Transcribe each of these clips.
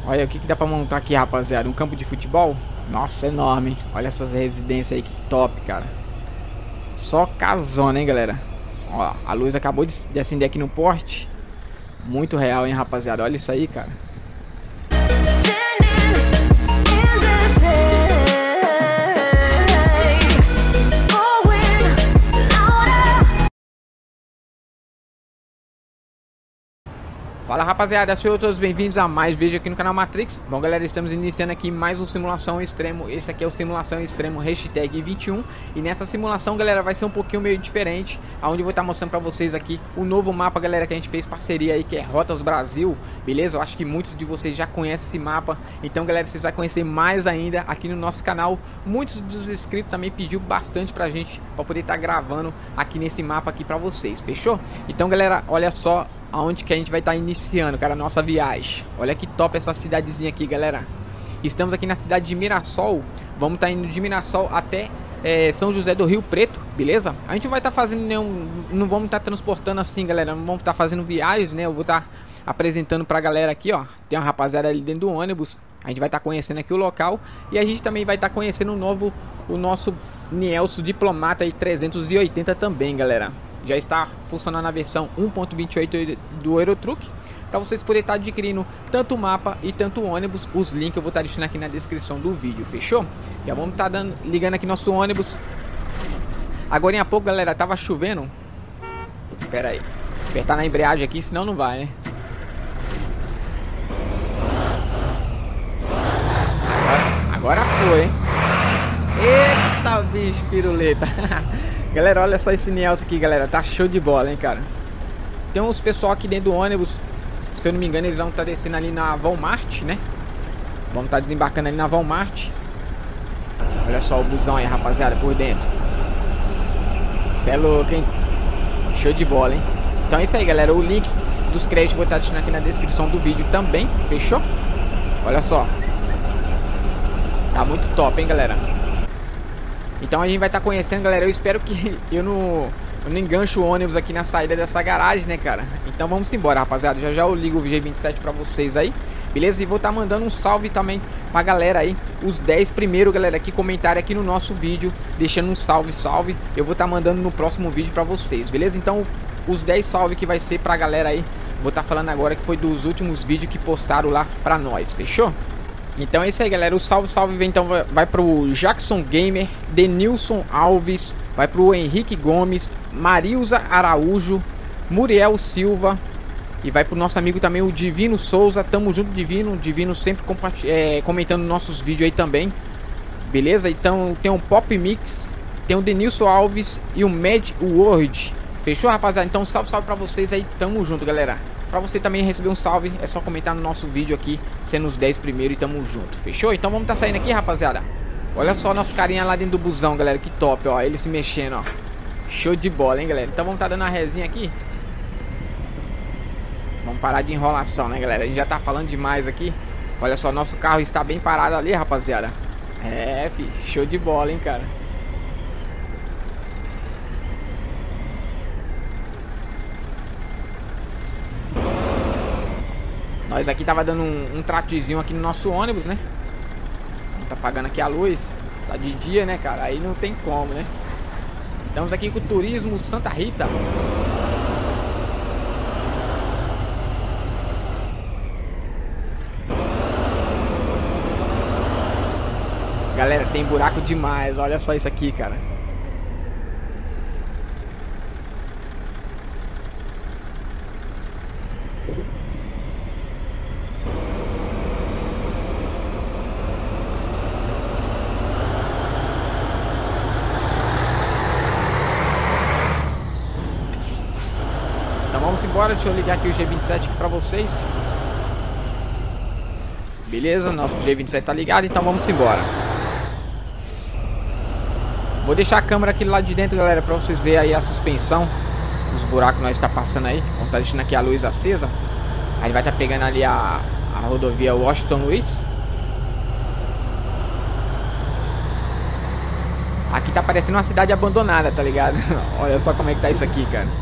Olha o que dá pra montar aqui, rapaziada. Um campo de futebol. Nossa, enorme, hein? Olha essas residências aí, que top, cara. Só casona, hein, galera. Ó, a luz acabou de acender aqui no porte. Muito real, hein, rapaziada. Olha isso aí, cara. Fala, rapaziada, sejam todos bem-vindos a mais vídeo aqui no canal Matrix. Bom, galera, estamos iniciando aqui mais um Simulação Extremo. Esse aqui é o Simulação Extremo hashtag 21. E nessa simulação, galera, vai ser um pouquinho meio diferente, onde eu vou estar mostrando pra vocês aqui o novo mapa, galera, que a gente fez parceria aí, que é Rotas Brasil. Beleza? Eu acho que muitos de vocês já conhecem esse mapa. Então, galera, vocês vão conhecer mais ainda aqui no nosso canal. Muitos dos inscritos também pediu bastante pra gente, pra poder estar gravando aqui nesse mapa aqui pra vocês, fechou? Então, galera, olha só aonde que a gente vai estar iniciando, cara, a nossa viagem. Olha que top essa cidadezinha aqui, galera. Estamos aqui na cidade de Mirassol. Vamos estar indo de Mirassol até São José do Rio Preto, beleza? A gente não vai estar fazendo nenhum... Não vamos estar transportando assim, galera. Não vamos estar fazendo viagens, né? Eu vou estar apresentando pra galera aqui, ó. Tem uma rapaziada ali dentro do ônibus. A gente vai estar conhecendo aqui o local. E a gente também vai estar conhecendo o nosso Nielso Diplomata aí 380 também, galera. Já está funcionando a versão 1.28 do Eurotruck, para vocês poderem estar adquirindo tanto o mapa e tanto o ônibus. Os links eu vou estar deixando aqui na descrição do vídeo, fechou? Já vamos estar ligando aqui nosso ônibus. Agora em pouco, galera, tava chovendo. Pera aí, apertar na embreagem aqui, senão não vai, né? Agora foi, hein? Eita, bicho piruleta. Galera, olha só esse Nielso aqui, galera. Tá show de bola, hein, cara. Tem uns pessoal aqui dentro do ônibus. Se eu não me engano, eles vão estar descendo ali na Walmart, né? Vamos estar desembarcando ali na Walmart. Olha só o busão aí, rapaziada, por dentro. Cê é louco, hein? Show de bola, hein? Então é isso aí, galera. O link dos créditos vou estar deixando aqui na descrição do vídeo também. Fechou? Olha só. Tá muito top, hein, galera? Então a gente vai estar conhecendo, galera. Eu espero que eu não engancho o ônibus aqui na saída dessa garagem, né, cara? Então vamos embora, rapaziada. Já já eu ligo o G27 pra vocês aí, beleza? E vou estar mandando um salve também pra galera aí. Os 10 primeiros, galera, que comentarem aqui no nosso vídeo, deixando um salve, salve. Eu vou estar mandando no próximo vídeo pra vocês, beleza? Então os 10 salve que vai ser pra galera aí, vou estar falando agora que foi dos últimos vídeos que postaram lá pra nós, fechou? Então é isso aí, galera. O salve, salve então vai pro Jackson Gamer, Denilson Alves, vai pro Henrique Gomes, Marilza Araújo, Muriel Silva e vai pro nosso amigo também o Divino Souza. Tamo junto, Divino. Divino sempre comentando nossos vídeos aí também, beleza? Então tem o Pop Mix, tem o Denilson Alves e o Mad World. Fechou, rapaziada? Então salve, salve pra vocês aí. Tamo junto, galera. Pra você também receber um salve, é só comentar no nosso vídeo aqui, sendo os 10 primeiros, e tamo junto, fechou? Então vamos tá saindo aqui, rapaziada. Olha só nosso carinha lá dentro do busão, galera, que top, ó, ele se mexendo, ó. Show de bola, hein, galera? Então vamos tá dando uma resinha aqui. Vamos parar de enrolação, né, galera? A gente já tá falando demais aqui. Olha só, nosso carro está bem parado ali, rapaziada. É, fi, show de bola, hein, cara. Nós aqui tava dando um tratezinho aqui no nosso ônibus, né? Tá apagando aqui a luz. Tá de dia, né, cara? Aí não tem como, né? Estamos aqui com o Turismo Santa Rita. Galera, tem buraco demais. Olha só isso aqui, cara. Vamos embora, deixa eu ligar aqui o G27 aqui pra vocês. Beleza, nosso G27 tá ligado, então vamos embora. Vou deixar a câmera aqui lá de dentro, galera, pra vocês verem aí a suspensão. Os buracos que nós tá passando aí. Vamos tá deixando aqui a luz acesa. Aí vai tá pegando ali a rodovia Washington Luiz. Aqui tá parecendo uma cidade abandonada, tá ligado? Olha só como é que tá isso aqui, cara.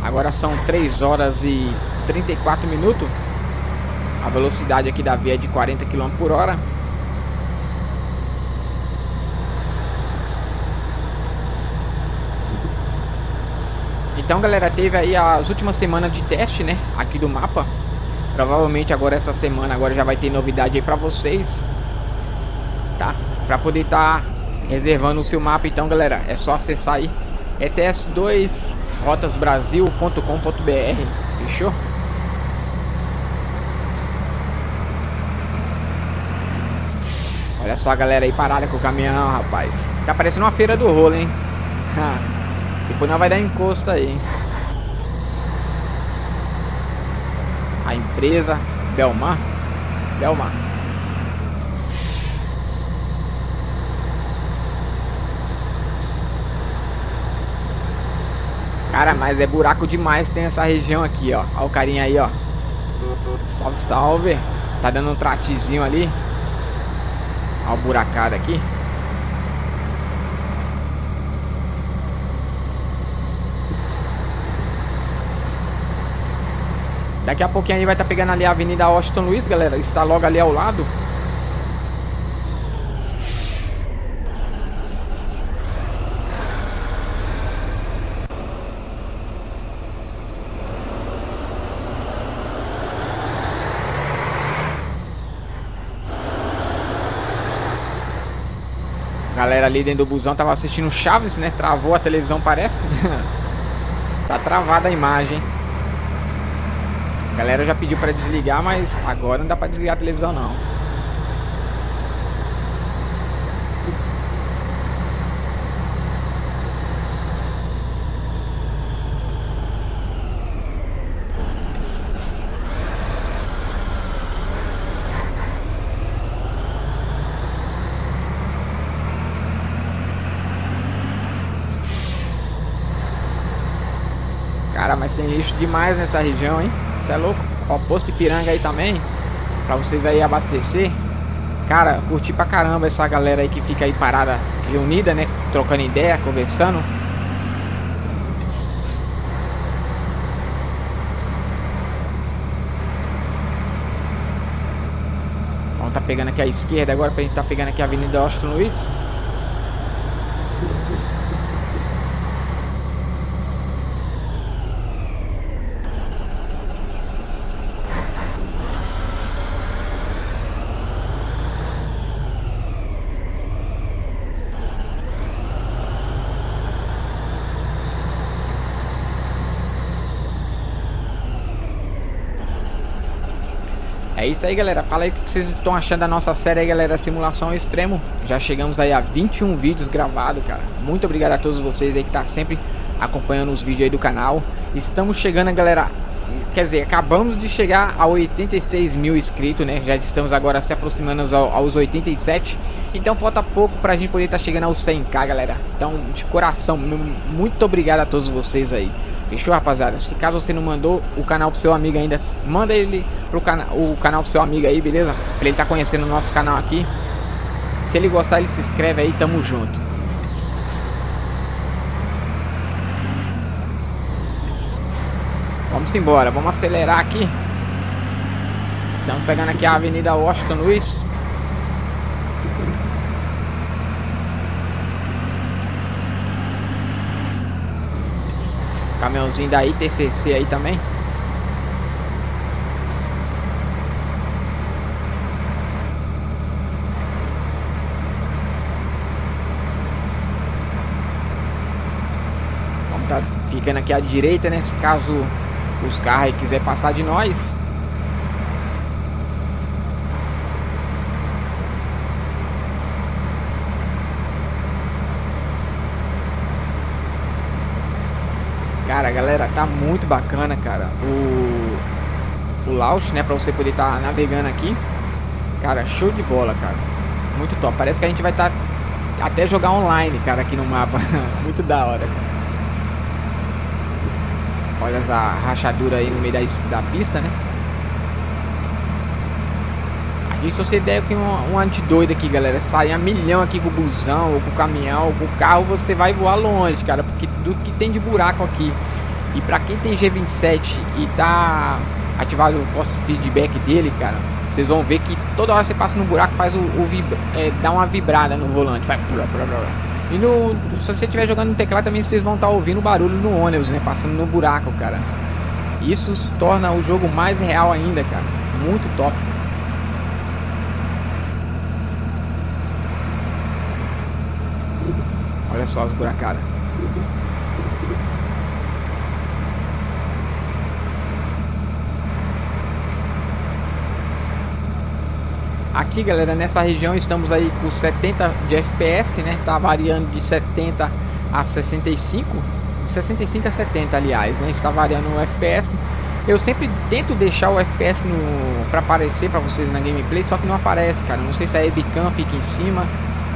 Agora são 3 horas e 34 minutos. A velocidade aqui da via é de 40 km por hora. Então, galera, teve aí as últimas semanas de teste, né, aqui do mapa. Provavelmente agora essa semana agora já vai ter novidade aí pra vocês, tá? Pra poder estar reservando o seu mapa. Então, galera, é só acessar aí ets2rotasbrasil.com.br. Fechou? Olha só a galera aí parada com o caminhão, rapaz. Tá parecendo uma feira do rolo, hein? Depois não vai dar encosto aí, hein? A empresa Belmar. Cara, mas é buraco demais. Tem essa região aqui, ó. Olha o carinha aí, ó. Salve, salve. Tá dando um tratezinho ali. Olha o buracado aqui. Daqui a pouquinho a gente vai estar pegando ali a Avenida Washington Luiz, galera. Está logo ali ao lado. Galera ali dentro do busão tava assistindo Chaves, né? Travou a televisão, parece. Tá travada a imagem. A galera já pediu pra desligar, mas agora não dá pra desligar a televisão, não. Cara, mas tem lixo demais nessa região, hein? Você é louco? Ó, posto Ipiranga aí também, pra vocês aí abastecer. Cara, curti pra caramba essa galera aí que fica aí parada, reunida, né? Trocando ideia, conversando. Vamos tá pegando aqui a esquerda agora pra gente tá pegando aqui a Avenida Washington Luiz. É isso aí, galera. Fala aí o que vocês estão achando da nossa série aí, galera, Simulação ao Extremo. Já chegamos aí a 21 vídeos gravados, cara. Muito obrigado a todos vocês aí que tá sempre acompanhando os vídeos aí do canal. Estamos chegando, galera, quer dizer, acabamos de chegar a 86 mil inscritos, né? Já estamos agora se aproximando aos 87. Então falta pouco pra gente poder estar chegando aos 100k, galera. Então, de coração, muito obrigado a todos vocês aí. Fechou, rapaziada? Se caso você não mandou o canal pro seu amigo ainda, manda ele pro o canal pro seu amigo aí, beleza? Pra ele tá conhecendo o nosso canal aqui. Se ele gostar, ele se inscreve aí, tamo junto. Vamos embora, vamos acelerar aqui. Estamos pegando aqui a Avenida Washington Luiz. Caminhãozinho da ITCC aí também. Vamos tá ficando aqui à direita, né? Se caso os carros aí quiser passar de nós. Cara, galera, tá muito bacana, cara, o launch, né, pra você poder estar navegando aqui. Cara, show de bola, cara. Muito top. Parece que a gente vai estar até jogar online, cara, aqui no mapa. Muito da hora, cara. Olha essa rachadura aí no meio da pista, né? Aqui, se você der aqui um antidoido aqui, galera, sai a milhão aqui com o busão, ou com o caminhão, ou com o carro, você vai voar longe, cara, porque do que tem de buraco aqui. E pra quem tem G27 e tá ativado o force feedback dele, cara, vocês vão ver que toda hora você passa no buraco, faz dá uma vibrada no volante, faz... E se você estiver jogando no teclado também, vocês vão estar ouvindo o barulho no ônibus, né, passando no buraco, cara. Isso se torna o jogo mais real ainda, cara. Muito top. Olha só as buracadas. Aqui, galera, nessa região estamos aí com 70 de FPS, né? Tá variando de 70 a 65. De 65 a 70, aliás, né? Está variando o FPS. Eu sempre tento deixar o FPS para aparecer para vocês na gameplay, só que não aparece, cara. Não sei se a webcam fica em cima.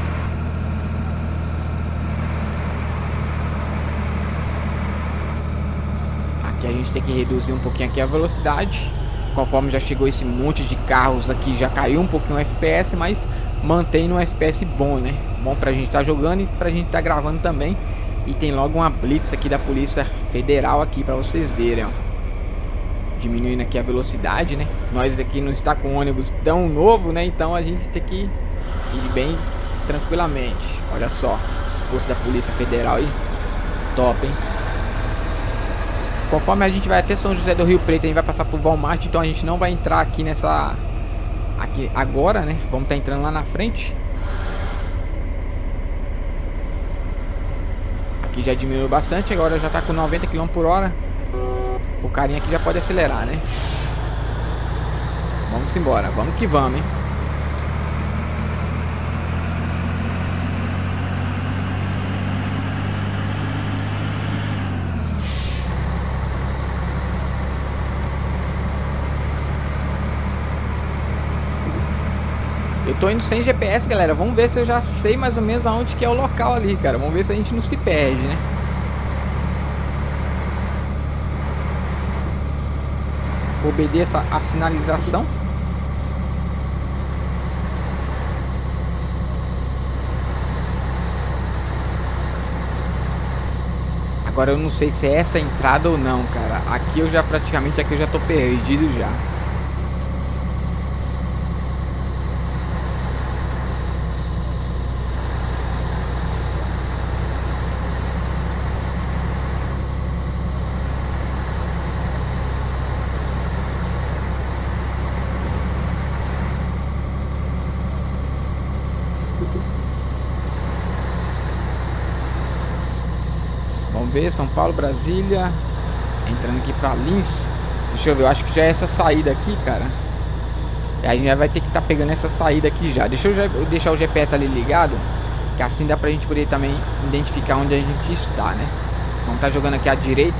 Aqui a gente tem que reduzir um pouquinho aqui a velocidade. Conforme já chegou esse monte de carros aqui, já caiu um pouquinho o FPS, mas mantém no FPS bom, né? Bom pra gente estar jogando e pra gente estar gravando também. E tem logo uma blitz aqui da Polícia Federal aqui pra vocês verem, ó. Diminuindo aqui a velocidade, né? Nós aqui não está com um ônibus tão novo, né? Então a gente tem que ir bem tranquilamente. Olha só, o posto da Polícia Federal aí. Top, hein? Conforme a gente vai até São José do Rio Preto, a gente vai passar por Walmart, então a gente não vai entrar aqui nessa... Aqui agora, né? Vamos estar entrando lá na frente. Aqui já diminuiu bastante, agora já tá com 90 km por hora. O carinha aqui já pode acelerar, né? Vamos embora, vamos que vamos, hein? Eu tô indo sem GPS, galera. Vamos ver se eu já sei mais ou menos aonde que é o local ali, cara. Vamos ver se a gente não se perde, né? Obedeça a sinalização. Agora eu não sei se é essa a entrada ou não, cara. Aqui eu já praticamente, aqui eu já tô perdido já. Vamos ver, São Paulo, Brasília. Entrando aqui pra Lins. Deixa eu ver, eu acho que já é essa saída aqui, cara. E aí a gente já vai ter que estar pegando essa saída aqui já. Deixa eu deixar o GPS ali ligado, que assim dá pra gente poder também identificar onde a gente está, né? Vamos estar jogando aqui à direita.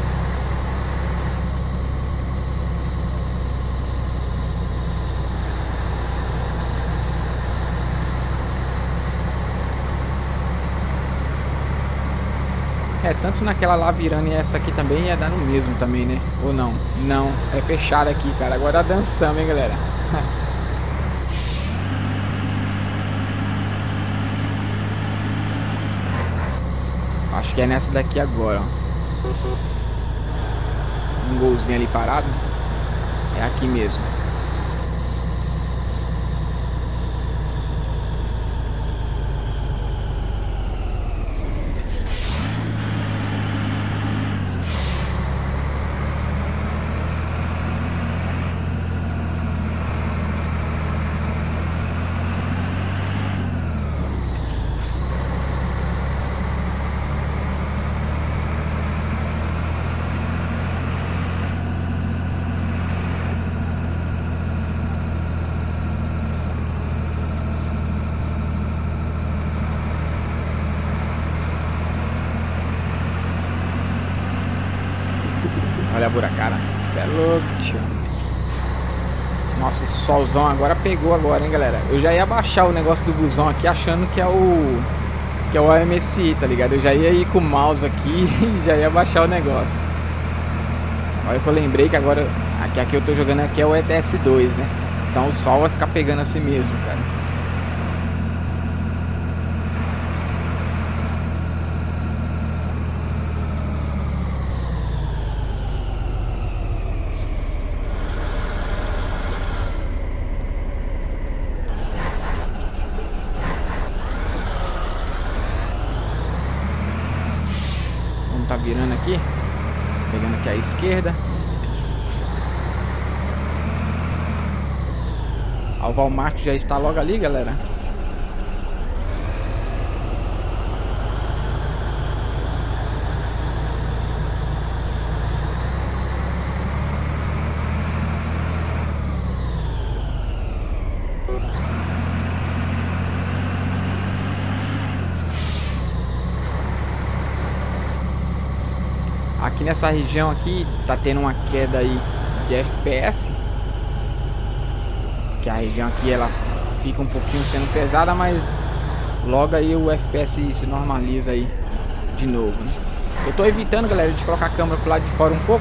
É, tanto naquela lá virando e essa aqui também ia dar no mesmo também, né? Ou não? Não, é fechado aqui, cara. Agora dançamos, hein, galera? Acho que é nessa daqui agora, ó. Um golzinho ali parado. É aqui mesmo. Olha a buracada. Cê é louco, tio. Nossa, esse solzão agora pegou agora, hein, galera. Eu já ia baixar o negócio do busão aqui achando que é o AMSI, tá ligado? Eu já ia ir com o mouse aqui e já ia baixar o negócio. Olha que eu lembrei que agora aqui eu tô jogando aqui é o ETS2, né? Então o sol vai ficar pegando assim mesmo, cara. Vamos tá virando aqui. Pegando aqui à esquerda. O Walmart já está logo ali, galera. Aqui nessa região aqui tá tendo uma queda aí de FPS. Que a região aqui ela fica um pouquinho sendo pesada, mas logo aí o FPS se normaliza aí de novo, né? Eu tô evitando, galera, de colocar a câmera pro lado de fora um pouco,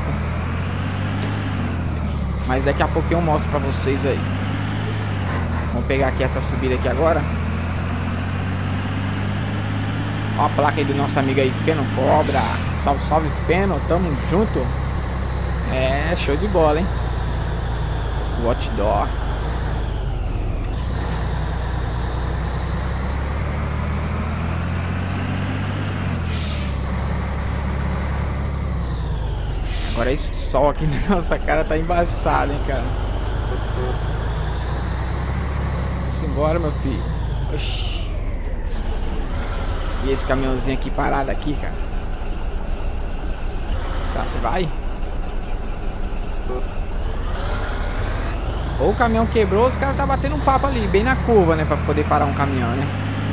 mas daqui a pouco eu mostro pra vocês aí. Vamos pegar aqui essa subida aqui agora. Ó a placa aí do nosso amigo aí, Feno Cobra. Salve, salve, Feno, tamo junto. É, show de bola, hein? Watch Door. Agora esse sol aqui na nossa cara tá embaçado, hein, cara. Simbora, meu filho. Oxi. E esse caminhãozinho aqui parado aqui, cara. Será que você vai? Ou o caminhão quebrou, os caras tá batendo um papo ali, bem na curva, né? Pra poder parar um caminhão, né?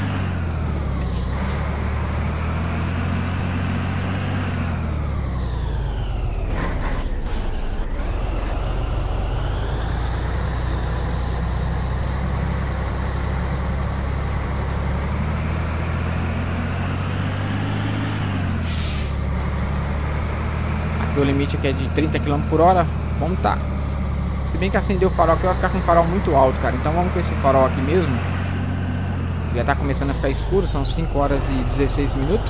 O limite aqui é de 30 km por hora. Vamos tá. Se bem que acender o farol aqui vai ficar com um farol muito alto, cara. Então vamos com esse farol aqui mesmo. Já tá começando a ficar escuro. São 5 horas e 16 minutos.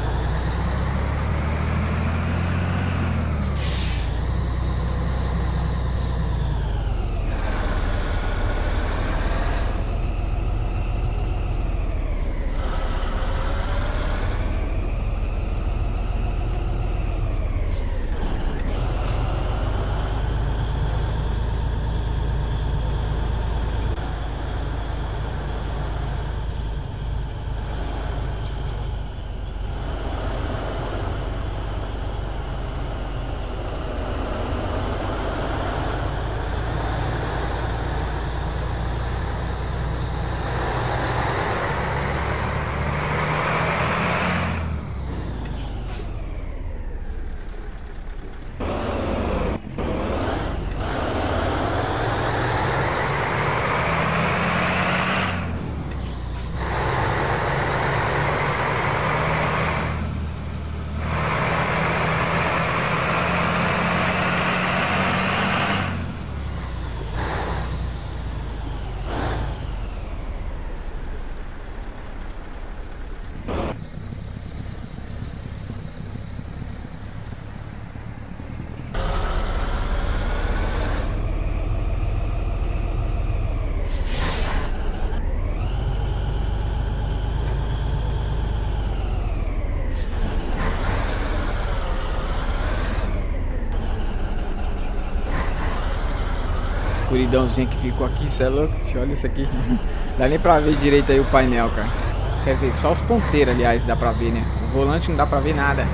Escuridãozinha que ficou aqui, cê é louco? Olha isso aqui. Dá nem pra ver direito aí o painel, cara. Quer dizer, só os ponteiros, aliás, dá pra ver, né? O volante não dá pra ver nada.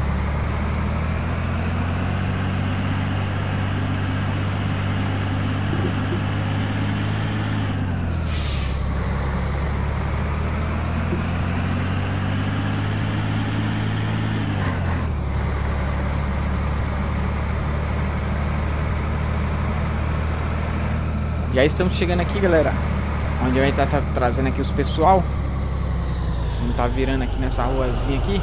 E aí estamos chegando aqui, galera, onde a gente tá trazendo aqui os pessoal. Vamos tá virando aqui nessa ruazinha aqui.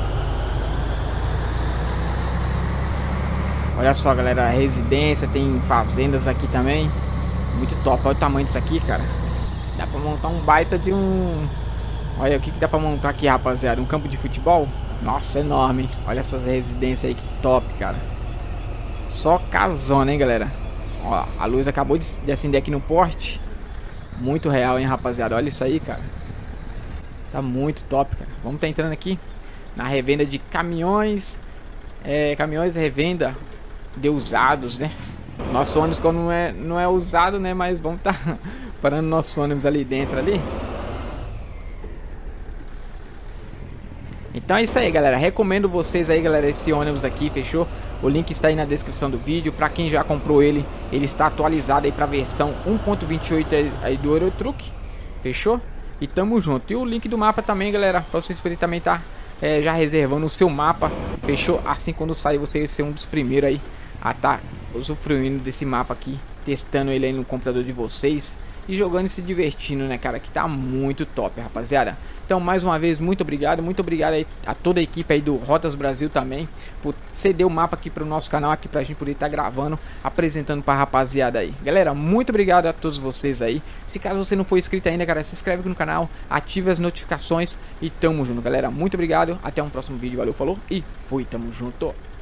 Olha só, galera, a residência, tem fazendas aqui também. Muito top, olha o tamanho disso aqui, cara. Dá pra montar um baita de um... Olha o que dá pra montar aqui, rapaziada. Um campo de futebol. Nossa, enorme. Olha essas residências aí, que top, cara. Só casona, hein, galera. Ó, a luz acabou de acender aqui no porte. Muito real, hein, rapaziada. Olha isso aí, cara. Tá muito top, cara. Vamos tá entrando aqui na revenda de caminhões. caminhões revenda de usados, né? Nosso ônibus quando não é usado, né? Mas vamos estar parando nosso ônibus ali dentro ali. Então é isso aí, galera. Recomendo vocês aí, galera, esse ônibus aqui, fechou? O link está aí na descrição do vídeo. Pra quem já comprou ele, ele está atualizado aí pra versão 1.28 aí do Eurotruck, fechou? E tamo junto. E o link do mapa também, galera, pra vocês poderem também estar já reservando o seu mapa, fechou? Assim quando sair, você vai ser um dos primeiros aí a estar usufruindo desse mapa aqui, testando ele aí no computador de vocês e jogando e se divertindo, né, cara? Que tá muito top, rapaziada. Então, mais uma vez, muito obrigado aí a toda a equipe aí do Rotas Brasil também por ceder o mapa aqui pro nosso canal, aqui pra gente poder estar gravando, apresentando pra rapaziada aí. Galera, muito obrigado a todos vocês aí. Se caso você não for inscrito ainda, cara, se inscreve aqui no canal, ative as notificações e tamo junto, galera. Muito obrigado, até um próximo vídeo, valeu, falou e fui, tamo junto.